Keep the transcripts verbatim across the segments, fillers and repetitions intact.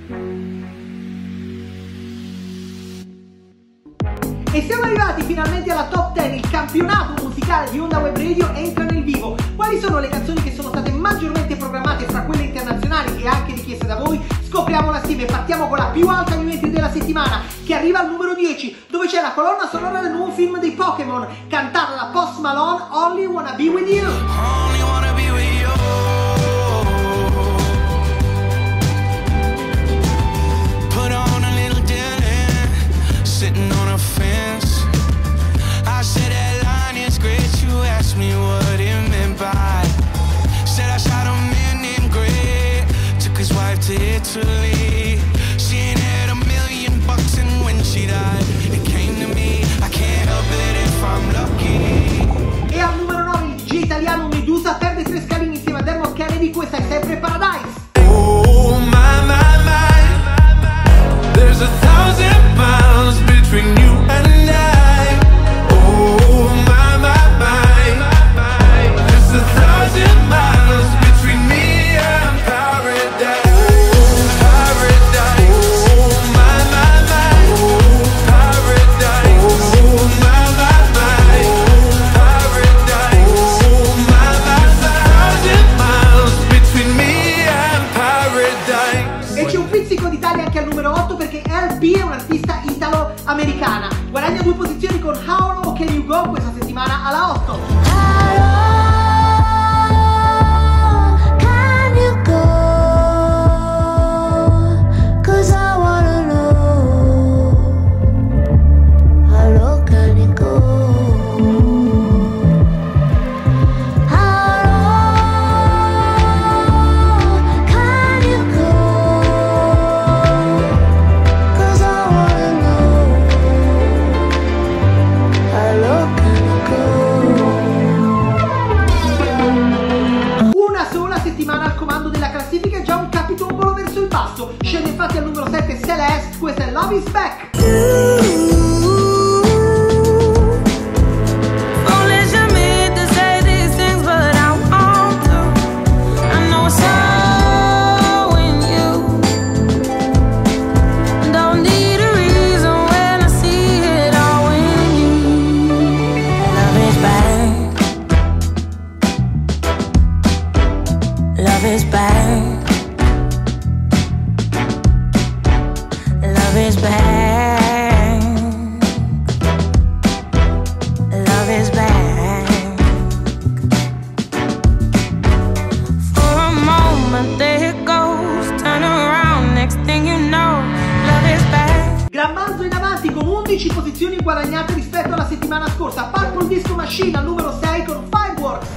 E siamo arrivati finalmente alla top dieci, il campionato musicale di Onda Web Radio entra nel vivo. Quali sono le canzoni che sono state maggiormente programmate fra quelle internazionali e anche richieste da voi? Scopriamola assieme e partiamo con la più alta new entry della settimana, che arriva al numero dieci, dove c'è la colonna sonora del nuovo film dei Pokémon, cantata da Post Malone, Only Wanna Be With You. Only wanna be with you. Put on a little dinner, sitting on a fence. I said that line is great, you asked me what it meant by. Said I shot a man named Grey, took his wife to Italy. She ain't had a million bucks and when she died, it came to me. I can't help it if I'm lucky. E al numero nove il D J italiano Medusa perde tre scalini insieme a Dermot Kennedy, questa è sempre Paradise. Oh my, my, my, there's a thousand miles between you and I. Oh my, my, my, there's a thousand miles between me and paradise. Oh, paradise. Oh my, my, my, oh, paradise. Oh my, my, my, oh, paradise. Oh my, my, my, thousand miles between me and paradise. E c'è un pizzico d'Italia anche al numero otto perché L B è un'artista italo-americana. Guadagna due posizioni con How Low Can You Go questa settimana alla otto. Scende infatti al numero sette Celeste, questa è Love Is Back. Love is back. Love is back. Love is back. For a moment there it goes, turn around, next thing you know, love is back. Gran balzo in avanti con undici posizioni guadagnate rispetto alla settimana scorsa. Purple Disco Machine al numero sei con Fireworks.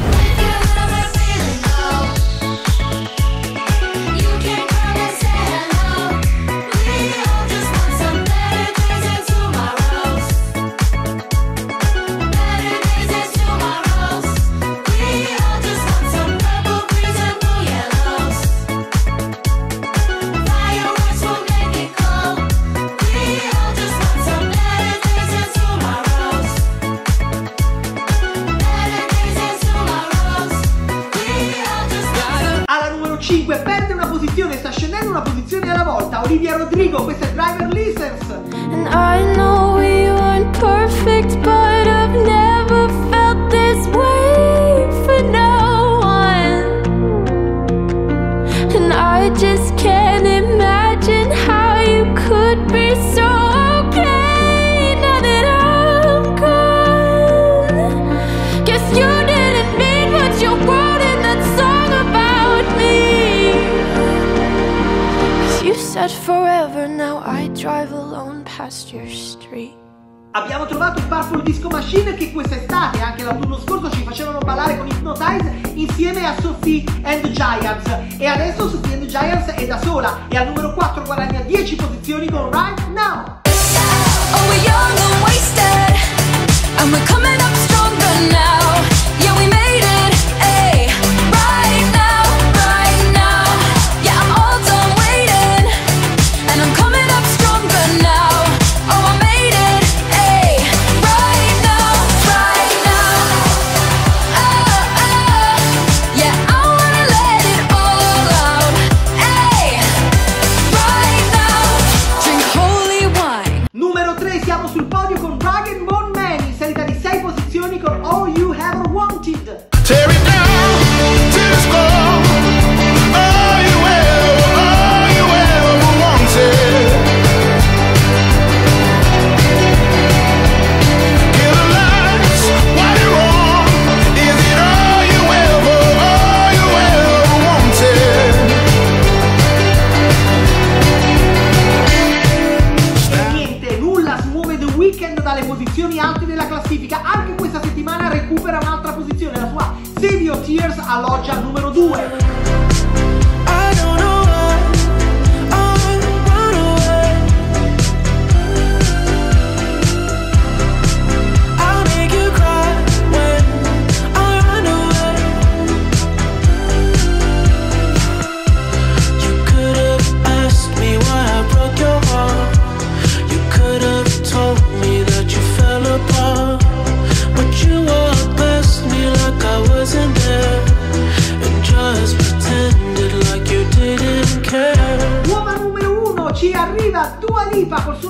cinque perde una posizione, sta scendendo una posizione alla volta. Olivia Rodrigo, questa è Driver License. And I know we weren't perfect, but I've never felt this way for no one. And I just can't imagine how you could be so okay now that I'm gone. Guess you didn't mean what you wrote in that song about me. 'Cause you said forever, now I drive alone past your street. Abbiamo trovato il Purple Disco Machine che quest'estate e anche l'autunno scorso ci facevano ballare con Hypnotize insieme a Sophie and the Giants. E adesso Sophie and the Giants è da sola e al numero quattro guadagna dieci posizioni con Right Now. Oh, we're young and wasted, and we're coming up stronger now. Yeah, we made it, ayy. Right now, right now. Yeah, I'm all done waiting, and I'm coming up stronger now. Oh, I made it, ayy. Right now, right now. Oh, oh. Yeah, I wanna let it all out, ayy. Right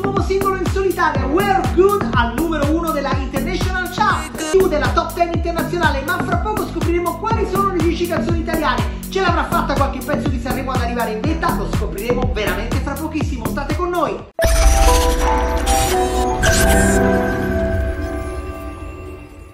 nuovo singolo in solitaria, We're Good, al numero uno della International Chart, più della top dieci internazionale, ma fra poco scopriremo quali sono le dieci canzoni italiane. Ce l'avrà fatta qualche pezzo di Sanremo ad arrivare in vetta? Lo scopriremo veramente fra pochissimo, state con noi!